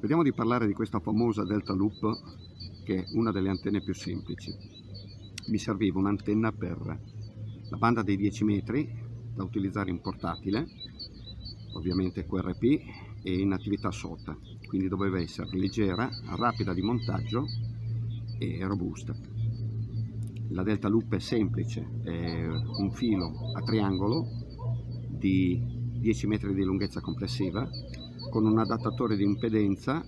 Vediamo di parlare di questa famosa Delta Loop, che è una delle antenne più semplici. Mi serviva un'antenna per la banda dei 10 metri da utilizzare in portatile, ovviamente QRP, e in attività SOTA, quindi doveva essere leggera, rapida di montaggio e robusta. La Delta Loop è semplice, è un filo a triangolo di 10 metri di lunghezza complessiva, con un adattatore di impedenza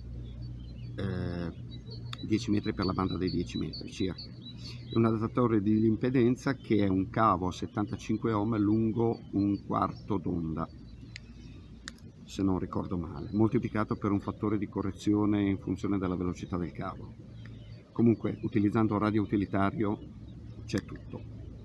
10 metri per la banda dei 10 metri circa. È un adattatore di impedenza che è un cavo a 75 ohm lungo un quarto d'onda, se non ricordo male, moltiplicato per un fattore di correzione in funzione della velocità del cavo. Comunque, utilizzando un radio utilitario c'è tutto.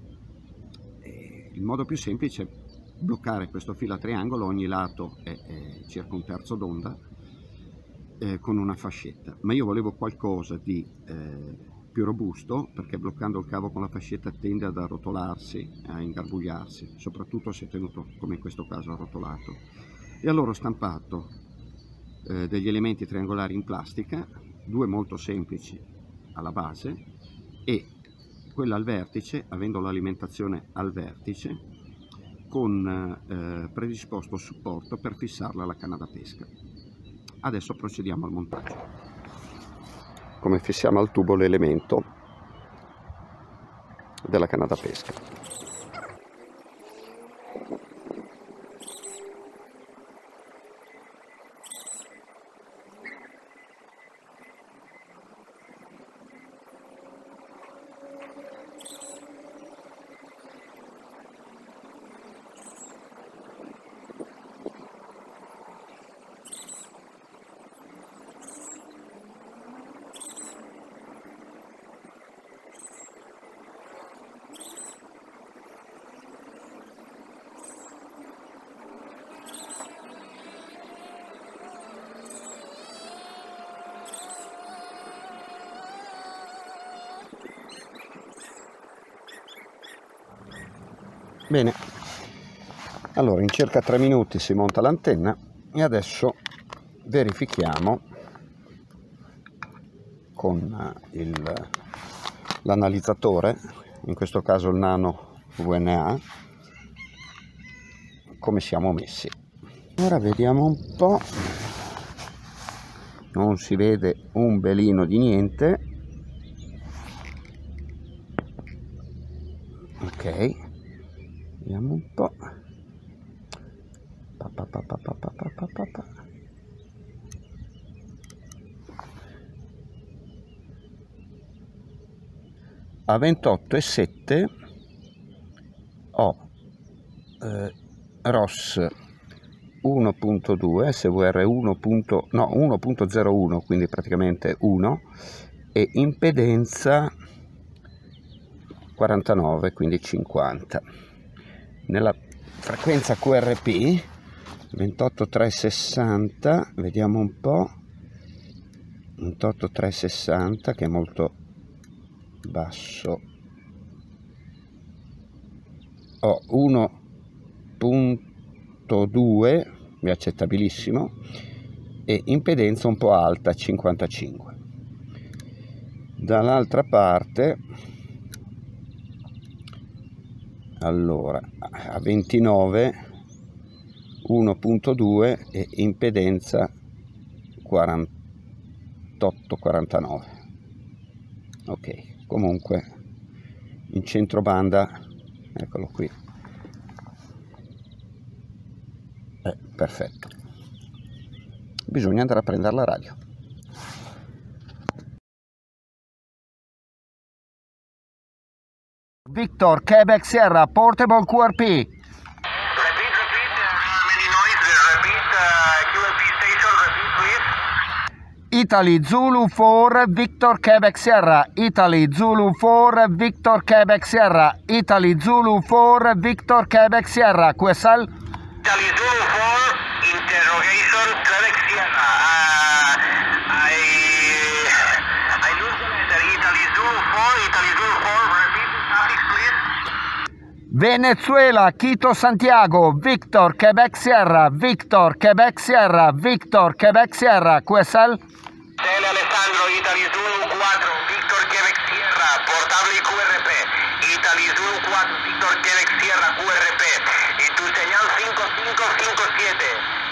Il modo più semplice è bloccare questo filo a triangolo, ogni lato è circa un terzo d'onda, con una fascetta. Ma io volevo qualcosa di più robusto, perché bloccando il cavo con la fascetta tende ad arrotolarsi, a ingarbugliarsi, soprattutto se tenuto come in questo caso arrotolato. E allora ho stampato degli elementi triangolari in plastica, due molto semplici alla base e quella al vertice, avendo l'alimentazione al vertice, con predisposto supporto per fissarla alla canna da pesca. Adesso procediamo al montaggio. Come fissiamo al tubo l'elemento della canna da pesca. Bene, allora in circa 3 minuti si monta l'antenna e adesso verifichiamo con l'analizzatore, in questo caso il Nano VNA, come siamo messi. Ora vediamo un po', non si vede un belino di niente. Ok, vediamo un po'. A 28,7 ho ROS 1.2, SVR 1.01, quindi praticamente 1, e impedenza 49, quindi 50. Nella frequenza QRP 28360, vediamo un po', 28360 che è molto basso, ho 1.2, è accettabilissimo, e impedenza un po' alta, 55. Dall'altra parte, allora, a 29, 1.2 e impedenza 48-49. Ok, comunque in centro banda, eccolo qui, perfetto. Bisogna andare a prendere la radio. Victor, Quebec Sierra, Portable QRP. Repeat, many noise, QRP station, repeat please. Italy Zulu 4, Victor, Quebec Sierra. Italy Zulu 4, Victor, Quebec Sierra. Italy Zulu 4, Victor, Quebec Sierra. QSL? Italy Zulu 4, interrogation, Quebec Sierra. I lose the letter. Italy Zulu 4, repeat, suffix please. Venezuela, Quito, Santiago, Victor, Quebec, Sierra, Victor, Quebec, Sierra, Victor, Quebec, Sierra, QSL. Tele Alessandro, Italy Zulu 4, Victor Quebec Sierra, portable QRP, Italy Zulu 4, Victor Quebec Sierra, QRP, y tu señal 5557,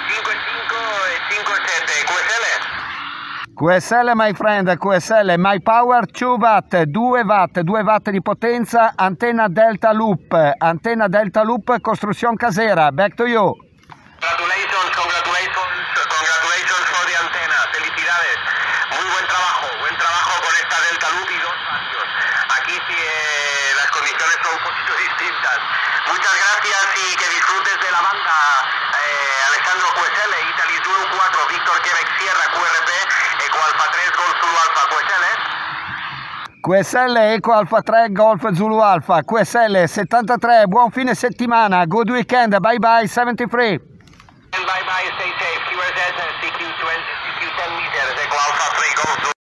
5557, QSL. QSL my friend, QSL, my power 2 watt, 2 watt di potenza, antenna Delta Loop, costruzione casera, back to you. Congratulations for the antena, felicidades, muy buen trabajo con esta Delta Loop y 2 vatios. Aquí sí, las condiciones son un poquito distintas. Muchas gracias y que disfrutes de la banda, Alessandro QSL, Italy Zulu 4, Victor Quebec Sierra, QRP, Eco Alfa 3, Golf Zulu Alfa, QSL. QSL Eco Alfa 3 Golf Zulu Alfa, QSL 73, buon fine settimana, good weekend, bye bye 73. Bye bye, stay safe, QRZ, CQ10 meters, Eco Alfa 3 Golf Zulu.